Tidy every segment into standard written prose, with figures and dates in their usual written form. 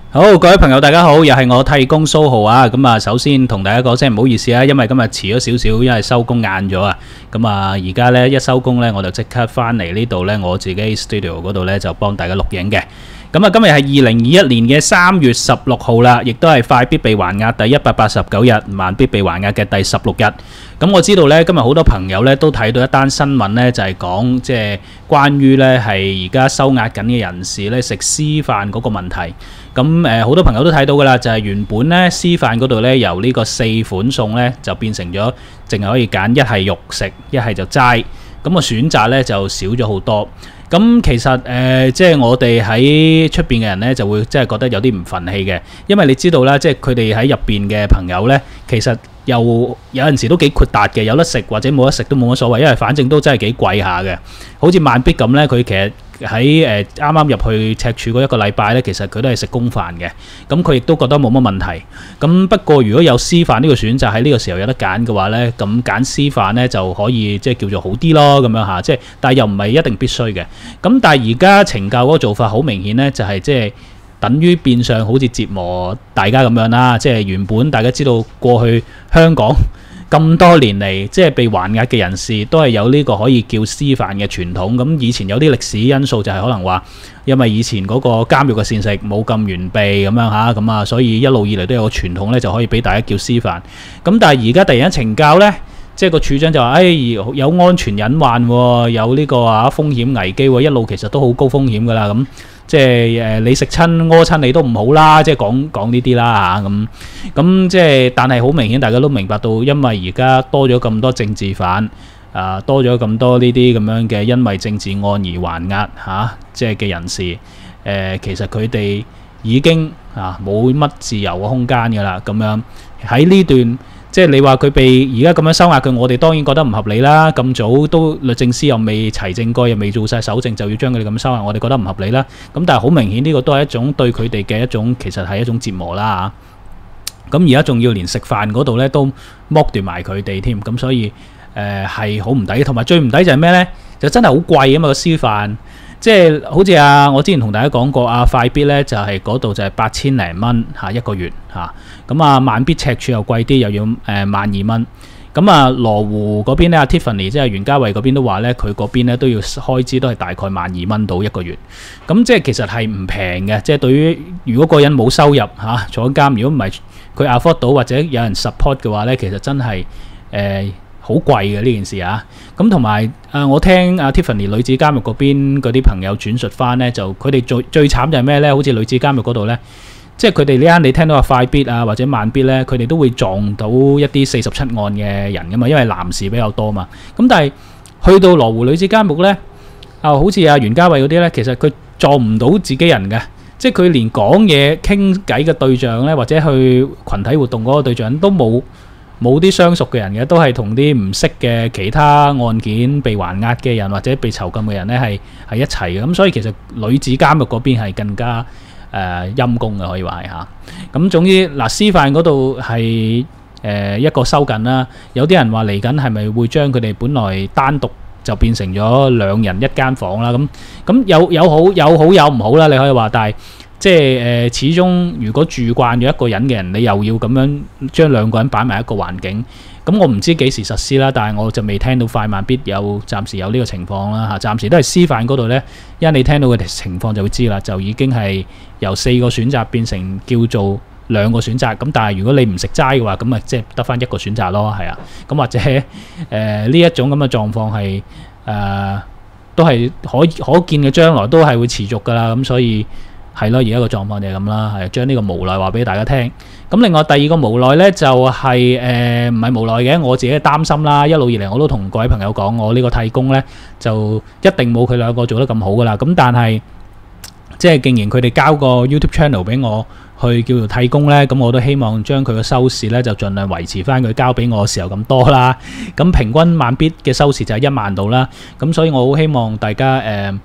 好，各位朋友，大家好，又係我替工蘇浩啊。咁啊，首先同大家講聲唔好意思啊，因為今日遲咗少少，因為收工晏咗啊。咁啊，而家呢一收工呢，我就即刻翻嚟呢度呢，我自己 studio 嗰度呢就幫大家錄影嘅。咁啊，今日係2021年嘅3月16號啦，亦都係快必被還押第189日，慢必被還押嘅第16日。咁我知道呢，今日好多朋友呢都睇到一單新聞呢，就係講即係關於呢係而家收押緊嘅人士呢食私飯嗰個問題。咁好多朋友都睇到㗎啦，就係原本呢私飯嗰度呢由呢個4款餸呢就變成咗淨係可以揀一係肉食，一係就齋。咁個選擇呢就少咗好多。咁其實即係我哋喺出邊嘅人呢，就會即係覺得有啲唔憤氣嘅，因為你知道啦，即係佢哋喺入邊嘅朋友呢，其實有陣時都幾豁達嘅，有得食或者冇得食都冇乜所謂，因為反正都真係幾貴下嘅。好似慢必咁呢，佢其實喺啱啱入去赤柱嗰一個禮拜呢，其實佢都係食公飯嘅，咁佢亦都覺得冇乜問題。咁不過如果有私飯呢個選擇喺呢個時候有得揀嘅話呢，咁揀私飯呢就可以即係叫做好啲咯，咁樣嚇，即係但係又唔係一定必須嘅。咁但係而家懲教嗰個做法好明顯呢，就係即係等於變相好似折磨大家咁樣啦。即係原本大家知道過去香港咁多年嚟，即係被還押嘅人士都係有呢個可以叫私飯嘅傳統。咁以前有啲歷史因素就係可能話，因為以前嗰個監獄嘅膳食冇咁完備咁樣嚇，咁啊，所以一路以嚟都有個傳統呢，就可以俾大家叫私飯。咁但係而家突然間懲教呢，即係個處長就話：有安全隱患喎，有呢個風險危機喎，一路其實都好高風險㗎啦。咁即係你食親屙親你都唔好啦，即係講呢啲啦嚇。咁即係，但係好明顯大家都明白到，因為而家多咗咁多政治犯多咗咁多呢啲咁樣嘅因為政治案而還押即係嘅人士，其實佢哋已經冇乜自由嘅空間㗎啦。咁樣喺呢段。即係你話佢被而家咁樣收押佢，我哋當然覺得唔合理啦。咁早都律政司又未齊證據，又未做晒搜證，就要將佢哋咁收押，我哋覺得唔合理啦。咁但係好明顯呢個都係一種對佢哋嘅一種，其實係一種折磨啦嚇。咁而家仲要連食飯嗰度咧都剝奪埋佢哋添，咁所以係好唔抵。同埋最唔抵就係咩呢？就真係好貴啊嘛個私飯。即係好似我之前同大家講過快必呢就係嗰度就係8000零蚊一個月嚇。咁慢必赤柱又貴啲，又要12000蚊。咁羅湖嗰邊呢Tiffany 即係袁家慧嗰邊都話呢，佢嗰邊呢都要開支都係大概12000蚊到一個月。咁即係其實係唔平嘅。即係對於如果個人冇收入坐監，如果唔係佢 afford 到或者有人 support 嘅話呢，其實真係好貴嘅呢件事啊！咁同埋我聽Tiffany 女子監獄嗰邊嗰啲朋友轉述翻呢，就佢哋最慘就係咩呢？好似女子監獄嗰度呢，即係佢哋呢間你聽到話快必或者慢必呢，佢哋都會撞到一啲47案嘅人噶嘛，因為男士比較多嘛。咁但係去到羅湖女子監獄呢，好似袁家慧嗰啲呢，其實佢撞唔到自己人嘅，即係佢連講嘢傾偈嘅對象呢，或者去群體活動嗰個對象都冇啲相熟嘅人嘅，都係同啲唔識嘅其他案件被還押嘅人或者被囚禁嘅人呢係一齊嘅。咁所以其實女子監獄嗰邊係更加陰公嘅，可以話係嚇。咁總之私飯嗰度係一個收緊啦。有啲人話嚟緊係咪會將佢哋本來單獨就變成咗2人1間房啦？咁有好有唔好啦，你可以話，但係即係始終如果住慣咗一個人嘅人，你又要咁樣將2個人擺埋一個環境，咁我唔知幾時實施啦。但係我就未聽到快慢必暫時有呢個情況啦嚇。暫時都係私飯嗰度呢，因為你聽到嘅情況就會知啦，就已經係由4個選擇變成叫做2個選擇。咁但係如果你唔食齋嘅話，咁即係得翻1個選擇咯，係啊。咁或者呢一種咁嘅狀況係都係可見嘅將來都係會持續㗎啦。咁所以係咯，而家個狀況就係咁啦，係將呢個無奈話俾大家聽。咁另外第二個無奈呢，就係唔係無奈嘅，我自己擔心啦。一路以嚟我都同各位朋友講，我呢個替工呢，就一定冇佢2個做得咁好噶啦。咁但係即係既然佢哋交個 YouTube channel 俾我去叫做替工呢，咁我都希望將佢嘅收視呢，就盡量維持翻佢交俾我嘅時候咁多啦。咁平均慢必嘅收視就係1萬度啦。咁所以我好希望大家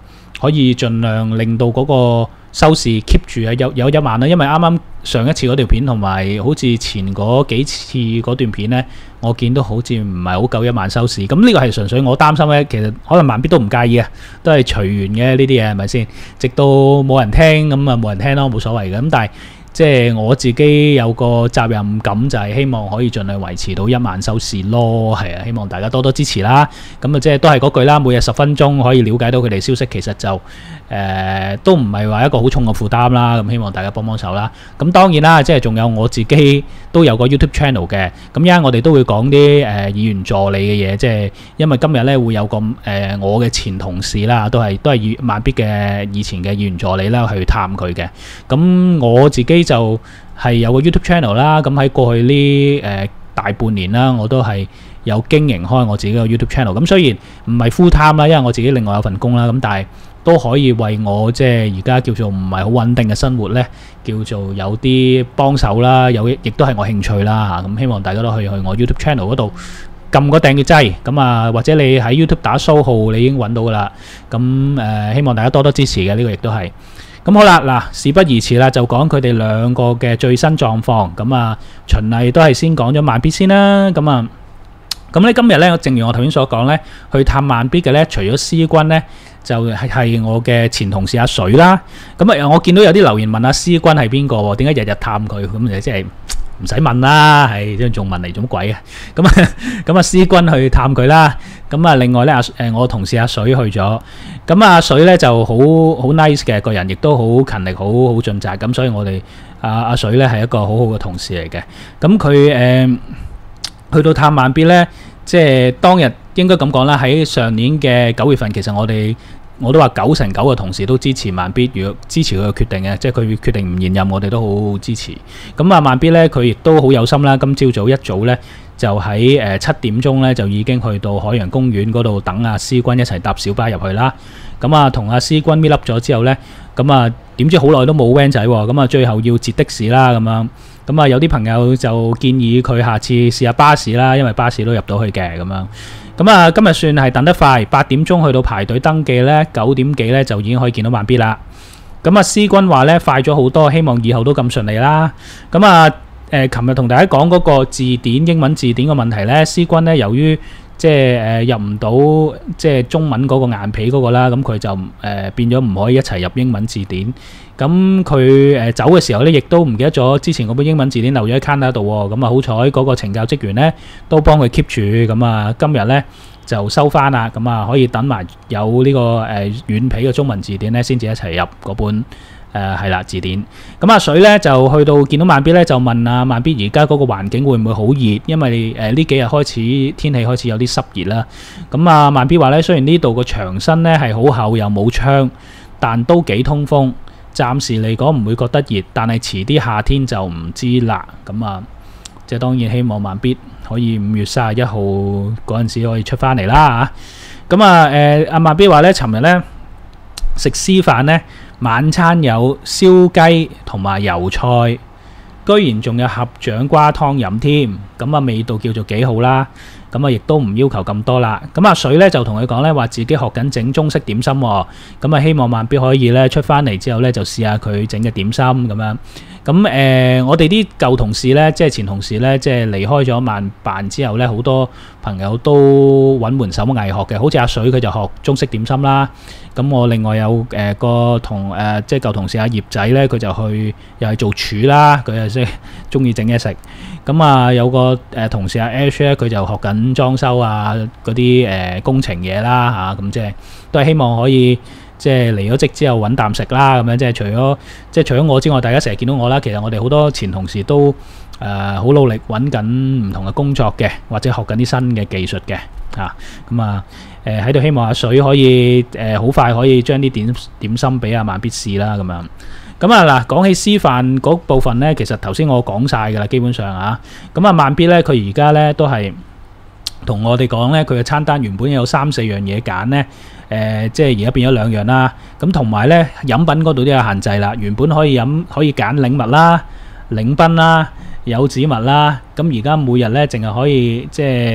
可以盡量令到嗰個收視 keep 住有1萬啦，因為啱啱上一次嗰條片同埋好似前嗰幾次嗰段片呢，我見到好似唔係好夠1萬收視。咁呢個係純粹我擔心呢，其實可能萬必都唔介意啊，都係隨緣嘅呢啲嘢係咪先？直到冇人聽咁啊，冇人聽咯，冇所謂嘅。咁但係即係我自己有個責任感，就係希望可以盡量維持到1萬收視咯，係啊，希望大家多多支持啦。咁啊，即係都係嗰句啦，每日10分鐘可以了解到佢哋消息，其實就都唔係話一個好重嘅負擔啦。咁希望大家幫幫手啦。咁當然啦，即係仲有我自己都有個 YouTube channel 嘅。咁一陣我哋都會講啲議員助理嘅嘢，即係因為今日咧會有個我嘅前同事啦，都係萬必嘅以前嘅議員助理啦，去探佢嘅。咁我自己就係有個 YouTube channel 啦，咁喺過去呢大半年啦，我都係有經營開我自己個 YouTube channel。咁雖然唔係 full time 啦，因為我自己另外有份工啦，咁但係都可以為我即係而家叫做唔係好穩定嘅生活呢，叫做有啲幫手啦，亦都係我興趣啦嚇。咁希望大家都可以去我 YouTube channel 嗰度撳個訂閱掣，咁啊或者你喺 YouTube 打蘇浩，你已經揾到噶啦。咁希望大家多多支持嘅，呢個亦都係。咁好啦，嗱，事不宜遲啦，就講佢哋兩個嘅最新狀況。咁啊，循例都係先講咗萬必先啦。咁咧今日咧，正如我頭先所講咧，去探萬必嘅咧，除咗思君咧，就係我嘅前同事阿水啦。咁啊，我見到有啲留言問阿思君係邊個？點解日日探佢？咁就即係唔使問啦，係即係仲問嚟做乜鬼啊？咁啊，思君去探佢啦。咁啊，另外咧我同事阿水去咗。咁阿水咧就好 nice 嘅個人，亦都好勤力，好盡責。咁所以我哋阿水咧係一個好好嘅同事嚟嘅。咁佢去到探萬必咧，即係當日應該咁講啦。喺上年嘅9月份，其實我都話99%嘅同事都支持萬必，如果支持佢嘅決定嘅，即係佢決定唔現任，我哋都好支持。咁啊，萬必咧佢亦都好有心啦。今朝早一早咧就喺7點鐘咧就已經去到海洋公園嗰度等阿思君一齊搭小巴入去啦。咁啊，同阿思君搣粒咗之後咧，咁啊點知好耐都冇 van 仔喎。咁啊，最後要截的士啦咁樣。咁啊，有啲朋友就建議佢下次試下巴士啦，因為巴士都入到去嘅咁樣。咁啊，今日算係等得快，8點鐘去到排隊登記呢，9點幾呢就已經可以見到萬必啦。咁啊，思君話呢快咗好多，希望以後都咁順利啦。咁啊，琴日同大家講嗰個字典英文字典嘅問題呢，思君呢由於即係入唔到即係中文嗰個硬皮嗰個啦，咁佢就變咗唔可以一齊入英文字典。咁佢走嘅時候咧，亦都唔記得咗之前嗰本英文字典留咗喺 counter 度喎。咁啊，好彩嗰個懲教職員咧都幫佢 keep 住。咁啊，今日咧就收翻啦。咁啊，可以等埋有呢個軟皮嘅中文字典咧，先至一齊入嗰本係啦字典。咁阿水咧就去到見到萬必咧，就問啊萬必而家嗰個環境會唔會好熱？因為呢幾日開始天氣開始有啲濕熱啦。咁啊，萬必話咧，雖然呢度個牆身咧係好厚又冇窗，但都幾通風。暫時嚟講唔會覺得熱，但係遲啲夏天就唔知啦。咁啊，即係當然希望萬必可以5月31號嗰陣時可以出翻嚟啦嚇。咁啊阿萬必話咧，尋日咧食私飯咧，晚餐有燒雞同埋油菜，居然仲有盒掌瓜湯飲添。咁啊，味道叫做幾好啦。咁啊，亦都唔要求咁多啦。咁阿水咧就同佢講咧，話自己學緊整中式點心喎。咁啊，希望萬必可以咧出翻嚟之後咧，就試下佢整嘅點心咁樣。咁我哋啲舊同事咧，即係前同事咧，即係離開咗萬辦之後咧，好多朋友都揾門手藝學嘅。好似阿水佢就學中式點心啦。咁我另外有個即係舊同事阿葉仔咧，佢就去又係做廚啦，佢又識中意整嘢食。咁啊，有個同事阿 Ash 咧，佢就學緊裝修啊嗰啲工程嘢啦嚇。咁即係都係希望可以即係離咗職之後揾啖食啦。咁樣即係除咗我之外，大家成日見到我啦。其實我哋好多前同事都好努力揾緊唔同嘅工作嘅，或者學緊啲新嘅技術嘅嚇。咁啊喺度希望阿水可以好快可以將啲點心俾阿萬必試啦咁樣。咁啊嗱，講起私飯嗰部分咧，其實頭先我講晒㗎啦，基本上啊。咁啊，萬必咧，佢而家咧都係同我哋講咧，佢嘅餐單原本有3-4樣嘢揀咧，即係而家變咗2樣啦。咁同埋咧，飲品嗰度都有限制啦。原本可以揀檸蜜啦、檸賓啦、柚子蜜啦。咁而家每日咧，淨係可以即係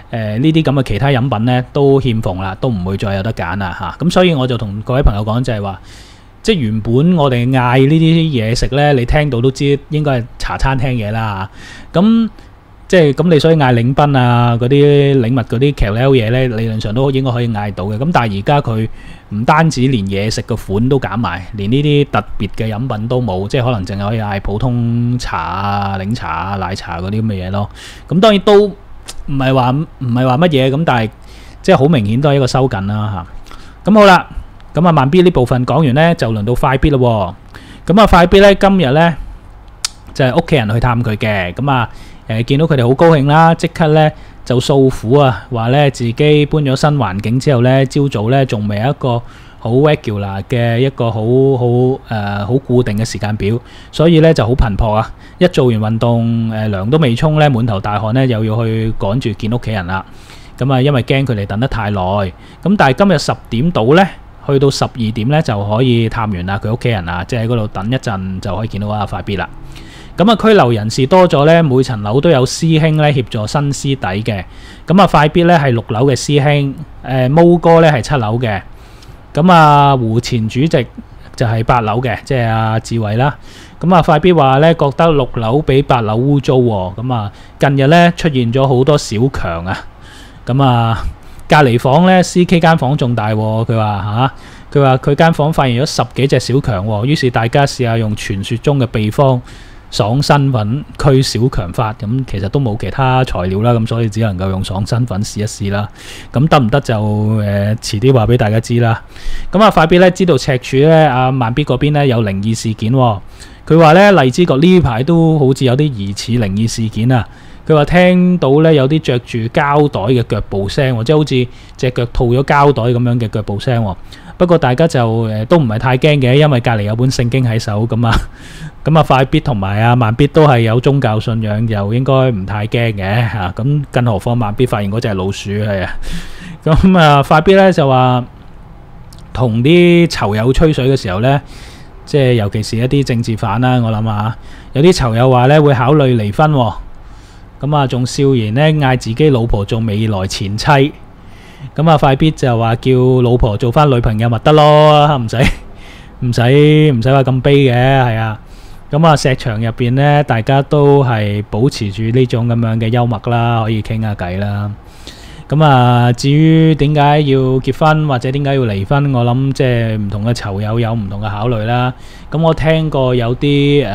呢啲咁嘅其他飲品呢都欠奉啦，都唔會再有得揀啦嚇。咁所以我就同各位朋友講就係話，即係原本我哋嗌呢啲嘢食呢，你聽到都知應該係茶餐廳嘢啦嚇。咁即係咁你所以嗌領賓啊嗰啲領物嗰啲騎呢嘢呢，理論上都應該可以嗌到嘅。咁但係而家佢唔單止連嘢食嘅款都減埋，連呢啲特別嘅飲品都冇，即係可能淨係可以嗌普通茶啊、檸茶啊、奶茶嗰啲咁嘅嘢咯。咁當然都唔係話乜嘢咁，但係即係好明顯都係一個收緊啦嚇。咁好啦，咁啊慢 B 呢部分講完呢，就輪到快 B 咯。咁啊快 B 呢，今日呢就係屋企人去探佢嘅，咁啊見到佢哋好高興啦，即刻呢就訴苦啊，話呢自己搬咗新環境之後呢，朝早呢仲未有一個好 regular 嘅一個好固定嘅時間表，所以呢就好頻撲啊！一做完運動，涼都未沖呢，滿頭大汗呢，又要去趕住見屋企人啦。咁啊，因為驚佢哋等得太耐。咁但係今日10點到呢，去到12點呢就可以探完啦佢屋企人啊，即係喺嗰度等一陣就可以見到阿快 B 啦。咁啊，拘留人士多咗呢，每層樓都有師兄呢協助新師弟嘅。咁啊，快 B 呢係6樓嘅師兄，毛哥呢係7樓嘅。咁啊，胡前主席就係8樓嘅，即係阿志偉啦。咁啊，快 B 話呢覺得6樓比8樓污糟喎。咁啊，近日呢出現咗好多小強啊。咁啊，隔離房呢 CK 間房仲大喎。佢話佢間房發現咗10幾隻小強喎。於是大家試下用傳說中嘅秘方爽身粉驅小強法，咁其實都冇其他材料啦，咁所以只能夠用爽身粉試一試啦。咁得唔得就遲啲話俾大家知啦。咁啊，快 B 咧知道赤柱咧阿慢 B 嗰邊咧有靈異事件喎。佢話咧荔枝角呢排都好似有啲疑似靈異事件啊。佢話聽到咧有啲着住膠袋嘅腳步聲，即係好似隻腳套咗膠袋咁樣嘅腳步聲喎。不過大家就都唔係太驚嘅，因為隔離有本聖經喺手咁啊。咁啊，快 B 同埋阿慢 B 都係有宗教信仰，又應該唔太驚嘅嚇。咁更何況慢 B 發現嗰隻老鼠係啊。咁啊，快 B 咧就話同啲囚友吹水嘅時候咧，即係尤其是一啲政治犯啦，我諗下有啲囚友話咧會考慮離婚喎。咁啊，仲笑言咧嗌自己老婆做未來前妻。咁啊，快 B 就話叫老婆做翻女朋友咪得咯，唔使話咁悲嘅，係啊。咁啊，石場入邊呢，大家都係保持住呢種咁樣嘅幽默啦，可以傾下偈啦。咁啊，至於點解要結婚或者點解要離婚，我諗即係唔同嘅囚友有唔同嘅考慮啦。咁我聽過有啲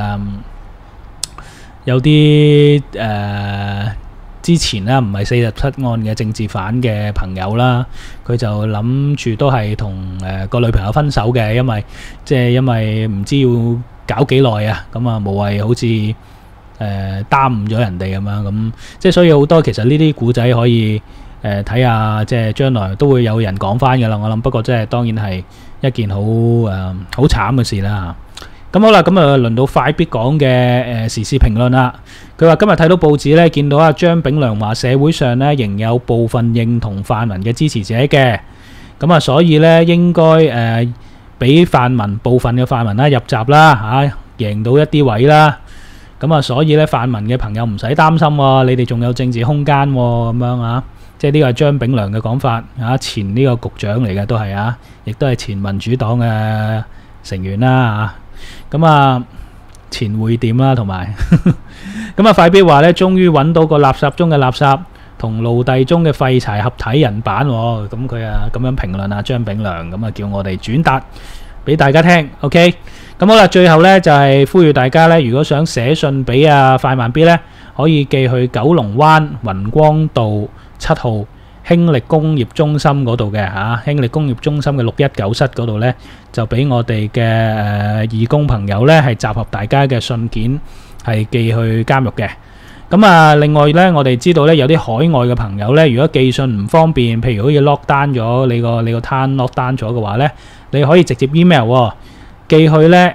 之前咧唔係47案嘅政治犯嘅朋友啦，佢就諗住都係同個女朋友分手嘅，因為唔知要搞幾耐啊，咁啊無謂好似耽誤咗人哋咁樣，咁即係所以好多其實呢啲古仔可以睇下，即係將來都會有人講翻㗎啦。我諗不過即係當然係一件好慘嘅事啦。咁好啦，咁啊輪到快 B 講嘅時事評論啦。佢話今日睇到報紙咧，見到阿張炳良話社會上咧仍有部分認同泛民嘅支持者嘅，咁啊所以咧應該俾部分嘅泛民啦入閘啦嚇，贏到一啲位啦。咁啊所以咧泛民嘅朋友唔使擔心喎，你哋仲有政治空間喎，咁樣啊，即係呢個係張炳良嘅講法嚇，前呢個局長嚟嘅都係啊，亦都係前民主黨嘅成員啦嚇。咁啊前會點啦，同埋咁啊快 B 話咧，終於揾到個垃圾中嘅垃圾同奴隸中嘅廢柴合體人版喎。咁佢啊咁樣評論啊張炳良，咁啊叫我哋轉達俾大家聽。OK， 咁好啦，最後咧就係呼籲大家咧，如果想寫信俾阿快慢 B 咧，可以寄去九龍灣雲光道7號興力工業中心嗰度嘅嚇，興力工業中心嘅619室嗰度呢，就俾我哋嘅義工朋友呢係集合大家嘅信件，係寄去監獄嘅。咁啊，另外呢，我哋知道呢有啲海外嘅朋友呢，如果寄信唔方便，譬如好似 lock down 咗你個攤 lock down 咗嘅話呢，你可以直接 email 寄去呢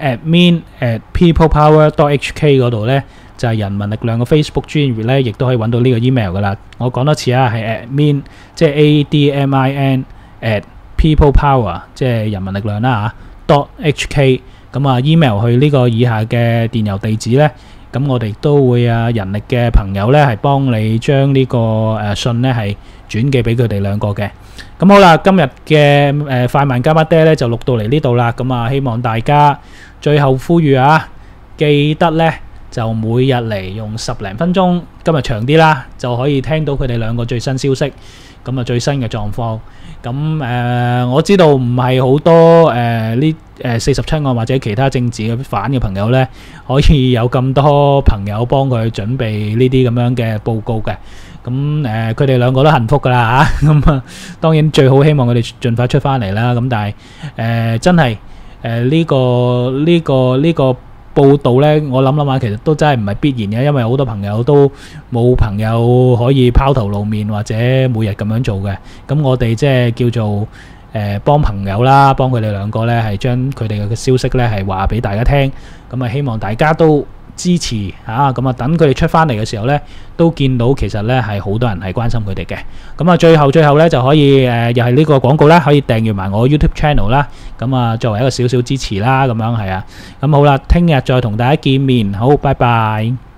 admin@peoplepower.hk 嗰度呢。就係人民力量嘅 Facebook 專頁咧，亦都可以揾到呢個 email 噶啦。我講多次啊，係 admin， 即係 admin@peoplepower， 即係人民力量啦嚇。.hk 咁啊 email 去呢個以下嘅電郵地址咧， 咁我哋都會人力嘅朋友咧係幫你將呢個信咧係轉寄俾佢哋兩個嘅。咁好啦，今日嘅快慢加把爹咧就錄到嚟呢度啦。咁希望大家最後呼籲記得咧就每日嚟用10零分鐘，今日長啲啦，就可以聽到佢哋兩個最新消息，咁最新嘅狀況。咁我知道唔係好多呢47案或者其他政治嘅反嘅朋友咧，可以有咁多朋友幫佢準備呢啲咁樣嘅報告嘅。咁佢哋兩個都幸福噶啦嚇。咁當然最好希望佢哋盡快出翻嚟啦。咁但係真係呢個報道咧，我諗下其實都真係唔係必然嘅，因為好多朋友都冇朋友可以拋頭露面或者每日咁樣做嘅。咁我哋即係叫做幫朋友啦，幫佢哋兩個咧係將佢哋嘅消息咧係話俾大家聽。咁希望大家都支持嚇，咁等佢哋出翻嚟嘅時候咧，都見到其實咧係好多人係關心佢哋嘅。咁最後咧就可以又係呢個廣告啦，可以訂閱埋我 YouTube channel 啦。咁作為一個少少支持啦，咁樣係啊。咁好啦，聽日再同大家見面，好，拜拜。